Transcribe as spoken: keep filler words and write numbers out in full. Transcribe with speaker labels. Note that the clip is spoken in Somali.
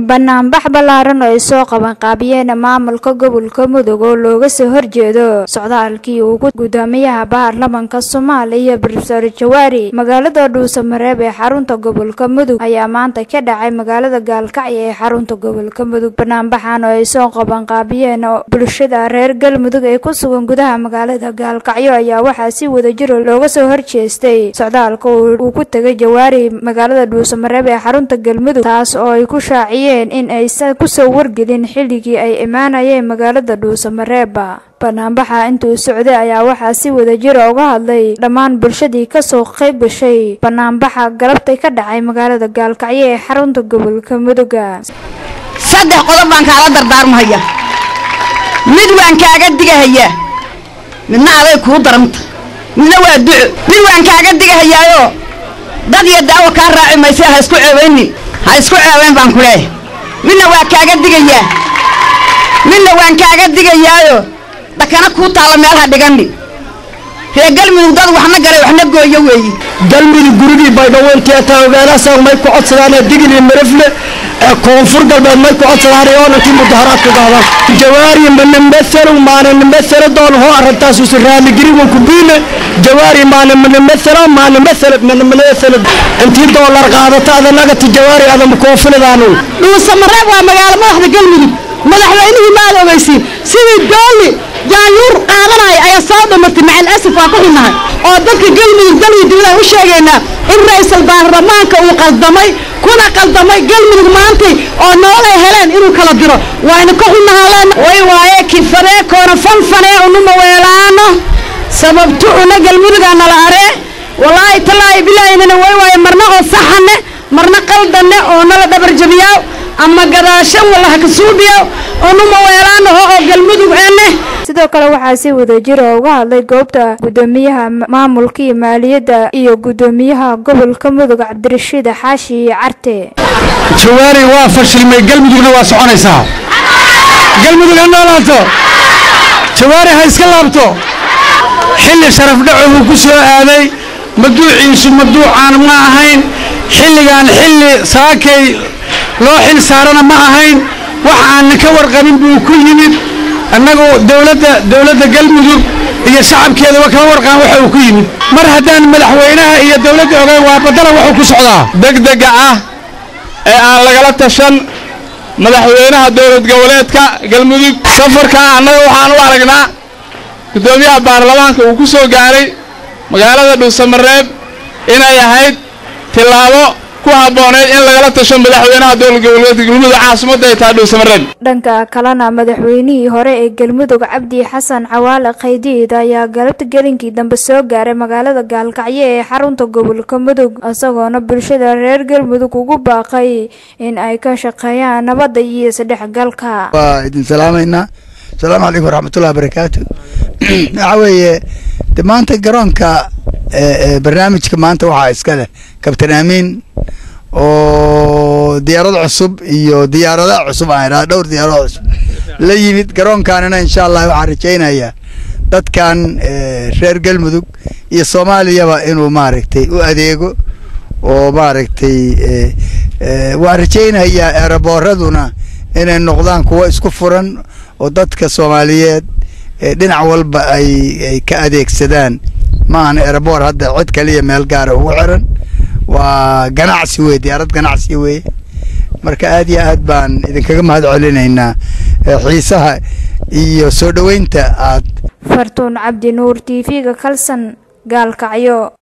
Speaker 1: banaanbax ballaaran oo ay soo qaban qaabiyeen maamulka gobolka Mudug oo looga soo horjeedo socdaalkii ugu guddoomiyaha baarlamaanka Soomaaliya Professor Jawaari magaalada Dhuusamareeb ee xarunta gobolka Mudug ayaa maanta ka dhacay magaalada Gaalkacyo ee xarunta gobolka Mudug. Banaanbaxan oo ay soo qaban qaabiyeen bulshada reer Galmudug ee ku sugan gudaha magaalada Gaalkacyo ayaa waxaa si wadajir ah looga soo horjeestay socdaalka uu ku tagay Jawaari magaalada Dhuusamareeb ee xarunta Galmudug, taas oo ay ku shaaciyeen in aysan ku soo wargelin xilligii ay imaanayeen magaalada Dhuusamareeb. banaanbaxa intuu socday ayaa waxaa si wadajir ah uga hadlay dhammaan bulshadii ka soo qayb gashay banaanbaxa galabtay ka dhacay magaalada Gaalkacyo ee xarunta gobolka Mudug.
Speaker 2: saddex qodob baan kala dardaarmaya, mid waan kaaga digayaa, midna aday ku daranta, midna waa duco. mid waan kaaga digayaayo dad iyo daawo ka raaci mayso, ha isku ceebeynin ha isku ceebeen baan ku leeyahay. midna waa kaaga digayaa midna waan kaaga digayaayo dakana ku taala meel ha dhigani. reer Galmudug dad waxna garay waxna gooyo weeyi.
Speaker 3: Galmudug gurigii bay dhaweyntii taawagaalaasaan may ku codsadaan digni marafle ee koonfur galbeed may ku codsadaan oo intii mudaharaadka gaada Jawaari man masar maana masar doon ho arintaas u siraali gariga ku biile Jawaari maana man masar maana masar man masar intii dollar qaadata naga Jawaari adam koonfurdaanu.
Speaker 2: Dhuusamareeb waa magaalo madaxda Galmudug, madaxweynuhu ma ogeysiin sidii dooli jaayur qaadanay ay soo dhamatay macal asaf waa ku xunahay oo dadka Galmudug dalwii dibada u sheegayna in ra'iisul baarlamaanka uu qaldamay kuna qaldamay Galmudug maanta oo noolay heleen inuu kala diro waana ku xunahaleen way waaye kifare koona fanfane unuma weelaano sababtu una Galmudug aan la are wallahi talaahi bilaayna way waaye marna oo saxane marna qaldane oo nala dabar jabiyo ama gadaashan wallahi ka suubiyo unuma weelaano oo Galmudug ene.
Speaker 1: sidoo kale waxaa si wadajir ah uga hadlay goobta guddoomiyaha maamulka iyo maaliyadda iyo guddoomiyaha gobolka Mudug Cabdirashiid Xaashi Carte.
Speaker 3: Jawaari waa fashilmay, Galmudugna waa soconaysaa. Galmudug ha noolaato, Jawaari ha iska laabto. xilli sharaf dhacu ku soo aaday maduuciisu maduucaan ma ahayn, xilligan xilli saakay loo xil saarana ma ahayn, wax aan ka warqabin buu ku yimid. annagu dawladda dawladda Galmudug iyo shacabkeeda waa kala warqaan waxa uu ku yimid. mar haddaan madaxweynaha iyo dawladda ogayn waa badala wuxuu ku socdaa
Speaker 4: degdega ah ee aan lagala tashan madaxweynaha dawlad goboleedka Galmudug. safarka annaga waxaan u aragnaa guddoomiyaha baarlamaanka uu ku soo gaaray magaalada Dhuusamareeb inay ahayd tilaabo ku habooneed in lagala tasho madaxweynaha dawlad goboleedka Galmudug caasimadda ay tahay Dhuusamareeb.
Speaker 1: dhanka kalena madaxweynihii hore ee Galmudug Cabdi Xasan Cawaale Qaydiid ayaa galabta gelinkii dambe soo gaaray magaalada Gaalkacyo ee xarunta gobolka Mudug, isagoona bulshada reer Galmudug ugu baaqay in ay ka shaqeeyaan nabadda iyo isdhexgalka.
Speaker 5: waa idin salaamayna. السلام عليكم ورحمة الله وبركاته. عوية دمانت جرانك برنامج كمان توعى إسكاله كابتن أمين أو ديارات عصب يو ديارات عصب عيرا دور ديارات عصب ليميت جران كاننا إن شاء الله وعرجينا يا دت كان شهر Galmudug الصومالية وإنه ماركتي وأديجو وماركتي وعرجينا يا أربعردنا إن النقدان كويس كفرن ودتك Soomaaliyeed dhinac walba ay ay ka adeegsadaan maahan airport hadda cid kaliya meel gaar ah u xiran waa ganacsi weey diyaarad ganacsi weey. marka aad iyo aad baan idinkaga mahad celinaynaa xiisaha iyo soo dhaweynta aad.
Speaker 1: Fartuun Cabdi Nuur T V-ga Kalsan Gaalkacyo.